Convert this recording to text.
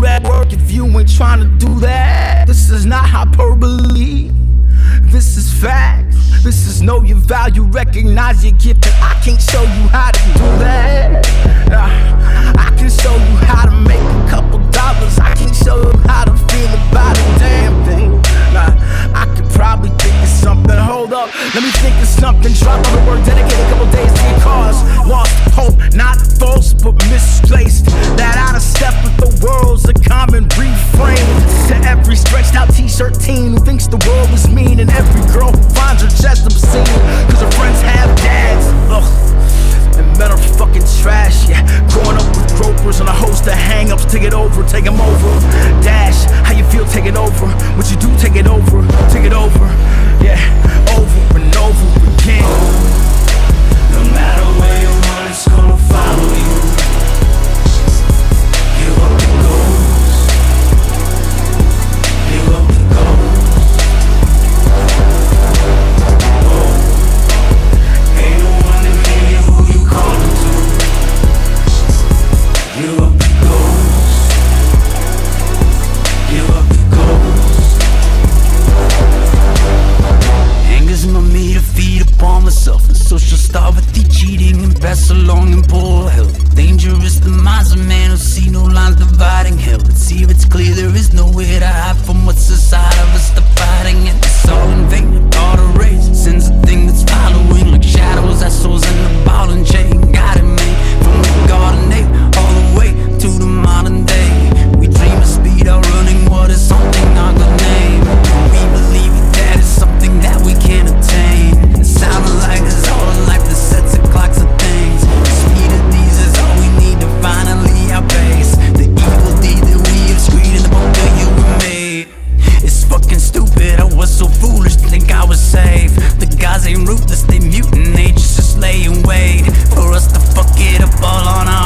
at work if you ain't trying to do that. This is not hyperbole, this is fact. This is know your value, recognize your gift, and I can't show you how to do that. I can show you how to make a couple dollars. I can show you how to feel about a damn thing. I could probably think of something. Hold up, let me think of something. Drop all the work, dedicate a couple days to your cause. Lost hope, not false, but misplaced. That out of step with the world's a common refrain. To every stretched out t-shirt teen who thinks the world is mean, and every girl who finds her chest obscene cause her friends have dads. Ugh, and men are fucking trash, yeah. Growing up with gropers and a host of hang-ups. Take it over, take them over. Dash, how you feel, take it over. What you do, take it over, take it over. Yeah, over and over again. No matter where you run, it's gonna follow you. Give up the ghost. Give up the ghost. Oh, ain't no one to hear who you calling to. Give up the ghost. Give up the ghost. Anger's my me to feed upon myself, and social star with the cheating and pass along in poor health. Dangerous the minds of man who see no lines dividing hell. Let's see if it's clear there is nowhere to hide from what's inside of us. The fighting and it's all in vain. The thought of race sends a thing that's following like shadows, assholes in the ball and chain. Guiding me from the garden age all the way to the modern day. We dream of speed outrunning what is something not the name. We believe that it's something that we can't attain. It sounds like it's all in life that sets the clocks of things. The speed of these is all we need to finally outpace the evil deed that we have screamed in the book that you and me. It's fucking stupid, I was so foolish to think I was safe. The guys ain't ruthless, they mutant, they just lay in wait for us to fuck it up all on our